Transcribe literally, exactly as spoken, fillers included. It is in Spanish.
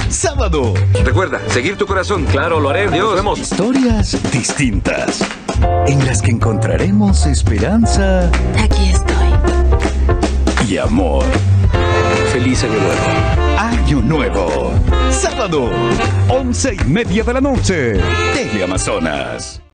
sábado. Recuerda, seguir tu corazón. Claro, lo haré. Adiós. Nos vemos. Historias distintas en las que encontraremos esperanza Aquí estoy. y amor. Feliz año nuevo. Año Nuevo. Sábado, once y media de la noche. Teleamazonas.